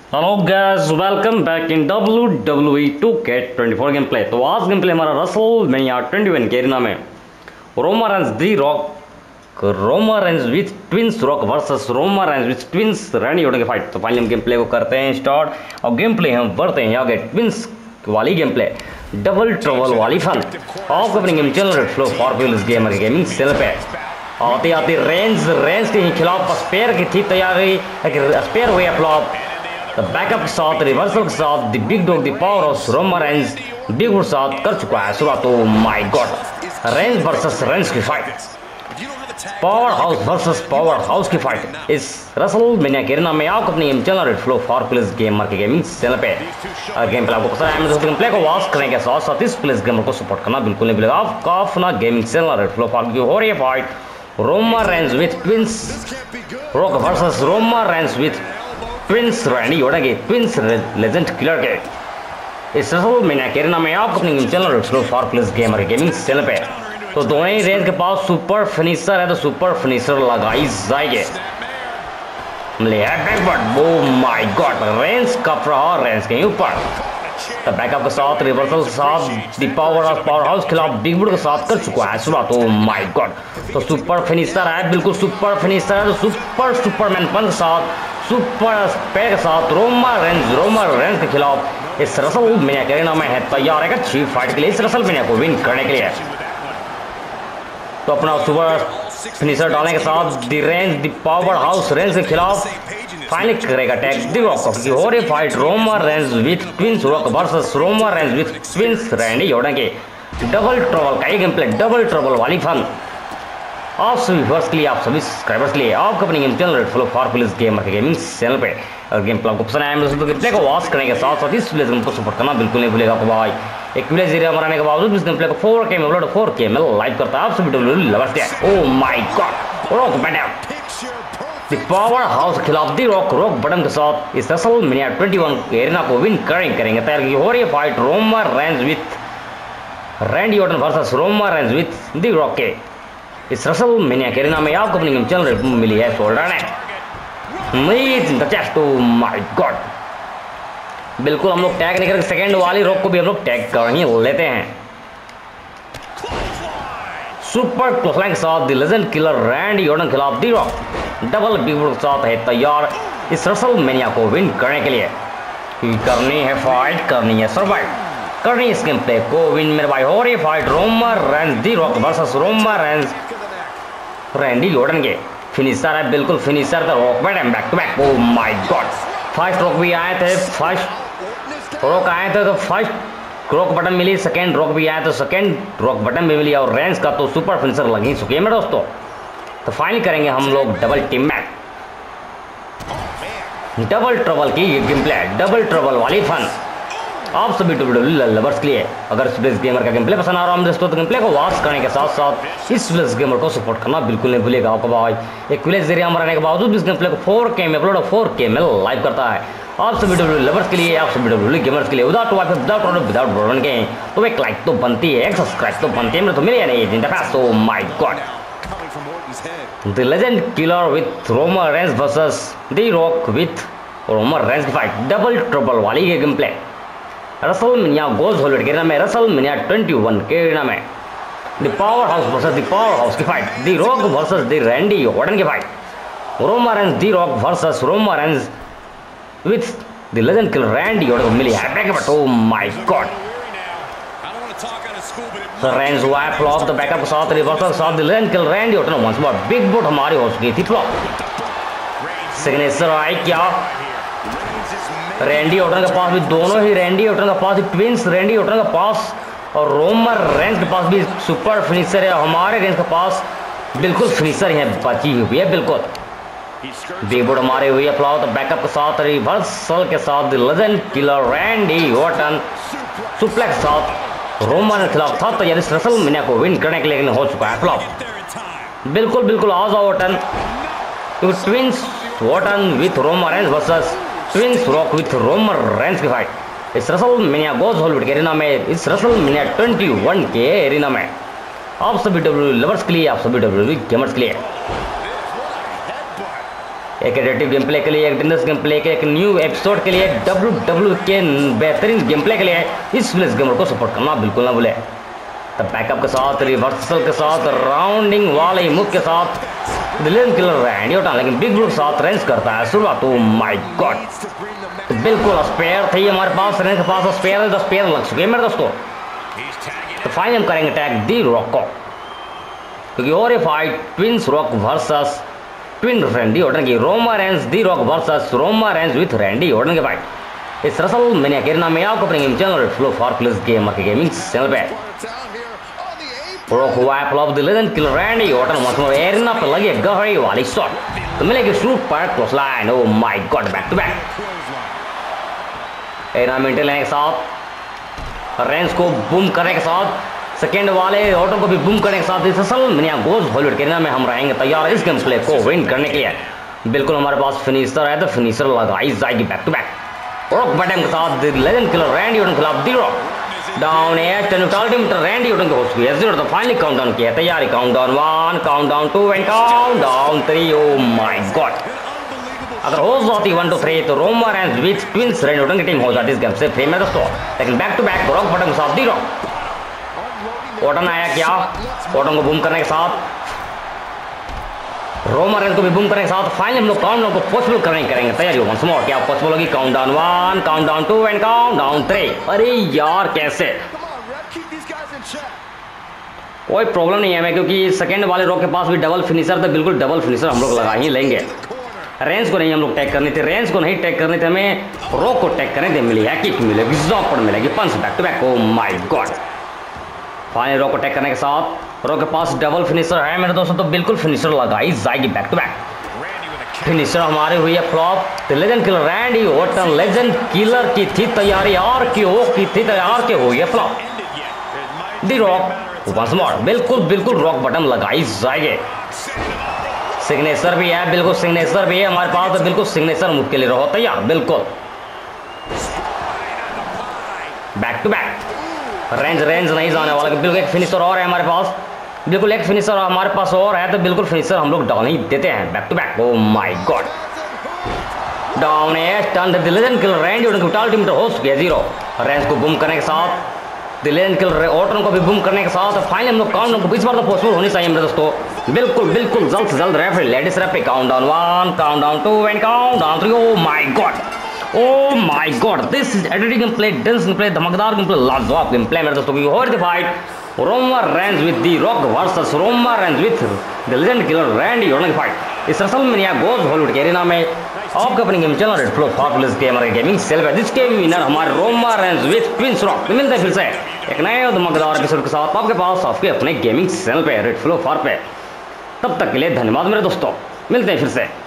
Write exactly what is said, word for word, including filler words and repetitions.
Hello guys, welcome back in W W E two K twenty four game play. तो आज game play हमारा WrestleMania twenty one के arena में Roman Reigns the Rock Roman Reigns with twins Rock versus Roman Reigns with twins Randy Orton की fight. तो finally हम game play को करते हैं स्टार्ट और गेम प्ले हम बढ़ते हैं आगे ट्विंस वाली गेम प्ले, डबल ट्रबल वाली फन ऑफ अपनी game channel red flow four wheels gamer की गेमिंग सेल पे आते आते रेंज रेंज के खिलाफ स्पेयर की थी तैयारी, स्पेयर हुई फ्लॉप। द बैकअप के साथ रिवर्सल के साथ the big dog the power of Roman Reigns big boot साथ कर चुका है शुरुआत। तो my god, Reigns versus Reigns की fight, power house versus power house की फाइट इस रसल मैनिया के एरिना में। आप अपनी game channel red flow four place gamer के गेमिंग चैनल पे और गेम प्ले आपको पसंद है दोस्तों, गेम प्ले को वॉच करने के साथ साथ इस प्लेस गेमर को सपोर्ट करना बिल्कुल नहीं भूलेगा। आपका अपना gaming channel red flow four की हो रही है fight Roman Reigns with twins Rock versus Roman Reigns with twins Randy Orton के ट्विंस लेजेंड किलर के इस रसल मैनिया के एरिना में। आप अपनी game channel red flow four place gamer gaming channel पे तो दोनों ही रेंज के पास सुपर फिनिशर है तो सुपर फिनिशर लगाई जाएगी। ओह माय गॉड, रेंज कप रहा रेंज के ऊपर तो बैकअप के साथ रिवर्सल के साथ the power of power house खिलाफ बिग बुड के साथ कर चुका है शुरुआत। ओह माय गॉड, तो सुपर फिनिशर है, बिल्कुल सुपर फिनिशर है तो सुपर सुपरमैन पन के साथ सुपर स्पेयर के साथ रोमा रेंज रोमा रेंज के खिलाफ इस रसल मैनिया के एरिना में है तैयार है अच्छी फाइट के लिए, इस रसल मैनिया को विन करने के लिए। तो अपना सुपर फिनिशर डालने के साथ the Reigns the power house Reigns के खिलाफ फाइनली करेगा अटैक द रॉक की हो रही fight Roman Reigns with twins Rock versus Roman Reigns with twins Randy Orton के डबल ट्रबल का ये गेम प्ले, डबल ट्रबल वाली फन आप सभी व्यूअर्स के लिए, आप सभी सब्सक्राइबर्स के लिए, आपको अपनी game channel red flow four place gamer के गेमिंग चैनल पे और गेम प्ले आपको पसंद आया दोस्तों, गेम प्ले को वॉच करने के साथ साथ इस प्लेस गेम को सपोर्ट करना बिल्कुल नहीं भूलेगा। आपको भाई एक विलेज एरिया में रहने के बावजूद इस गेम प्ले को फोर के में अपलोड फोर के में लाइव करता है आप सभी डब्ल्यू लवर्स के। Oh my god, Rock Bottom the power house खिलाफ दी रॉक रॉक बटन के साथ इस रसल मैनिया ट्वेंटी वन के एरिना को विन करेंगे करेंगे तैयार की हो रही है fight Roman Reigns with Randy Orton versus Roman Reigns with the Rock के इस रसल मैनिया के एरिना में। आपको अपनी गेम चैनल मिली है शोल्डर ने टू माय गॉड, बिल्कुल हम लोग टैग नहीं करके सेकेंड वाली रॉक को भी हम लोग टैग कर ही लेते हैं। सुपर क्लोजलाइन के साथ the legend killer Randy Orton खिलाफ the Rock double big boot के साथ है तैयार इस रसल मैनिया को विन करने के लिए। करनी है फाइट, करनी है सर्वाइव, करनी इस गेम प्ले को विन मेरे भाई। हो रही fight Roman Reigns the Rock versus Roman Reigns Randy Orton के फिनिशर है, बिल्कुल फिनिशर था Rock Bottom back to back. Oh my god, first Rock भी आए थे, फर्स्ट रॉक आए थे तो फर्स्ट रॉक बटन मिली, सेकेंड रॉक भी आया तो सेकेंड रॉक बटन भी मिली और रेंज का तो सुपर फिनिशर लग ही चुकी है मेरे दोस्तों। तो फाइनल करेंगे हम लोग double team match, double trouble की गेम प्ले, डबल ट्रबल वाली फन आप सभी डब्ल्यू लवर्स के लिए। अगर इस गेमर का गेम प्ले पसंद आ रहा है दोस्तों तो गेम प्ले को वॉच करने के साथ साथ इस विलेज गेमर को सपोर्ट करना बिल्कुल नहीं भूलेगा। आपको भाई एक विलेज एरिया में रहने के बावजूद इस गेम प्ले को फोर के में अपलोड फोर के में लाइव करता है आप सभी डब्ल्यू लवर्स के लिए, आप सभी डब्ल्यू गेमर्स के लिए। Without wifi without without broadband के तो एक लाइक तो बनती है, एक सब्सक्राइब तो बनती है मेरे तो मिले या नहीं। So my god, the legend killer with Roman Reigns versus the Rock with Roman Reigns की फाइट, डबल ट्रबल वाली ये game play WrestleMania gold hold के एरिना में, रसल मैनिया ट्वेंटी वन के एरिना में the power house versus the power house की fight, the Rock versus the Randy Orton की fight, Roman Reigns the Rock versus Roman Reigns with the legend killer Randy Orton मिली है backup. Oh my god, Reigns हुआ है flop the backup के साथ reversal के साथ the legend killer Randy Orton once more big boot हमारी हो चुकी थी फ्लॉप। सिग्नेचर आई क्या रैंडी ऑर्टन के पास भी, दोनों ही रैंडी ऑर्टन के पास ट्विंस रैंडी ऑर्टन के पास और रोमा रेंज के पास भी सुपर फिनिशर है, हमारे रेंज के पास बिल्कुल फिनिशर है बची हुई है बिल्कुल। बिग बुट हमारे हुई है फ्लॉप तो बैकअप के साथ रिवर्सल के साथ legend killer Randy Orton suplex के साथ रोमा के खिलाफ था तो यानी रसल मैनिया को विन करने के लिए हो चुका है फ्लॉप। बिल्कुल बिल्कुल आज Orton twins Orton with Roman Reigns versus twins Rock with Roman Reigns की फाइट इस रसल मैनिया गोल्ड हॉलीवुड के एरिना में, इस रसल मैनिया ट्वेंटी वन के एरिना में आप सभी डब्ल्यू लवर्स के लिए, आप सभी डब्ल्यू गेमर्स के लिए। एक एडिटिव गेम प्ले के लिए, एक डिनर्स गेम प्ले के, एक न्यू एपिसोड के लिए, डब्ल्यू डब्ल्यू के बेहतरीन गेम प्ले के लिए इस विलेज गेमर को सपोर्ट करना बिल्कुल ना भूले। तब बैकअप के साथ, रिवर्सल के साथ, राउंडिंग वाले मूव के साथ दिलेन किलर रैंडी ऑर्टन लेकिन बिग ब्रू के साथ रेंज करता है शुरुआत। ओ माय गॉड, तो बिल्कुल स्पेयर थी हमारे पास, रेंज के पास स्पेयर है, स्पेयर लग चुके हैं मेरे दोस्तों। तो फाइनल हम करेंगे टैग दी रॉक को, क्योंकि और ये fight twins Rock versus twin Randy Orton की, Roman Reigns the Rock versus Roman Reigns with Randy Orton के फाइट इस रसल मैंने के नाम में आपको अपने game channel flow four plus gamer के गेमिंग चैनल पे रॉक वाइप off the legend killer Randy Orton once more arena पे लगी गहरी वाली शॉट, तो मिलेगी शूट पर clothesline. Oh my god, back to back arena maintain लेने के साथ, रेंज को बूम करने के साथ, सेकेंड वाले ऑर्डर को भी बूम करने के साथ इस असल मिनिया गोज हॉलीवुड के में हम रहेंगे तैयार इस गेम प्ले को विन करने के लिए। बिल्कुल हमारे पास फिनिशर है, तो फिनिशर लगाई जाएगी back to back Rock Bottom के साथ लेजेंड किलर रैंडी ऑर्टन के खिलाफ दी रॉक डाउन है अल्टीमेट रैंडी ऑर्टन को हो चुकी है जीरो, तो फाइनली काउंटडाउन किया तैयारी, countdown one, countdown two and countdown three. Oh my god, अगर हो जाती वन टू थ्री तो Roman Reigns with twins Randy Orton की टीम हो जाती इस गेम से फ्री में दोस्तों। लेकिन back to back Rock Bottom के साथ दी रॉक ऑर्टन आया क्या, ऑर्टन को बूम करने के साथ, रोमा रेंज को भी बूम करने के साथ फाइनली हम लोग काउंटडाउन को पॉसिबल करने करेंगे तैयारी। वंस मोर क्या पॉसिबल होगी, countdown one, countdown two and countdown three. अरे यार कैसे, कोई प्रॉब्लम नहीं है हमें, क्योंकि सेकंड वाले रॉक के पास भी डबल फिनिशर था, बिल्कुल डबल फिनिशर हम लोग लगा ही लेंगे। रेंज को नहीं हम लोग टैग करनी थी, रेंज को नहीं टैग करनी थी हमें, रॉक को टैग करने थे, मिली है किक मिलेगी, जॉब पर मिलेगी, punch back to back. Oh my god, final Rock को टैग करने के साथ रॉक के पास डबल फिनिशर है मेरे दोस्तों, तो बिल्कुल फिनिशर लगाई जाएगी बैक टू बैक। फिनिशर हमारी हुई है फ्लॉप, तो legend killer Randy Orton legend killer की थी तैयारी और की हो की थी तैयार के हुई है flop. The Rock once more, बिल्कुल बिल्कुल रॉक बटन लगाई जाएगी। सिग्नेचर भी है, बिल्कुल सिग्नेचर भी है हमारे पास, तो बिल्कुल सिग्नेचर मूव के लिए रहो तैयार बिल्कुल। Back to back Reigns Reigns नहीं जाने वाला, बिल्कुल एक फिनिशर और है हमारे पास, बिल्कुल एक फिनिशर हमारे पास और है, तो बिल्कुल फिनिशर हम लोग डाउन ही देते हैं back to back. Oh my god, down है turn the legend killer Randy Orton की अल्टीमेट हो चुकी है जीरो, रेंज को बूम करने के साथ, द लेजेंड किलर ऑर्टन को भी बूम करने के साथ फाइनली हम लोग काउंटडाउन को बीस बार तो पॉसिबल होनी चाहिए मेरे दोस्तों। बिल्कुल बिल्कुल जल्द से जल्द referee ladies referee, countdown one, countdown two and countdown three. Oh my god, oh my god, this is editing game play, dense game play, धमाकेदार गेम प्ले, लाजवाब गेम प्ले मेरे दोस्तों की। हो रही fight Roman Reigns with the Rock versus Roman Reigns with the legend killer Randy Orton की fight इस wrestle में यहाँ गोज हॉलीवुड के एरिना में आपके अपनी game channel red flow four plus gamer gaming cell पे, जिसके विनर हमारे Roman Reigns with twins Rock. मिलते हैं फिर से एक नए और धमाकेदार एपिसोड के साथ आपके पास आपके अपने गेमिंग चैनल पे रेड फ्लो फॉर पे। तब तक के लिए धन्यवाद मेरे दोस्तों, मिलते हैं फिर से।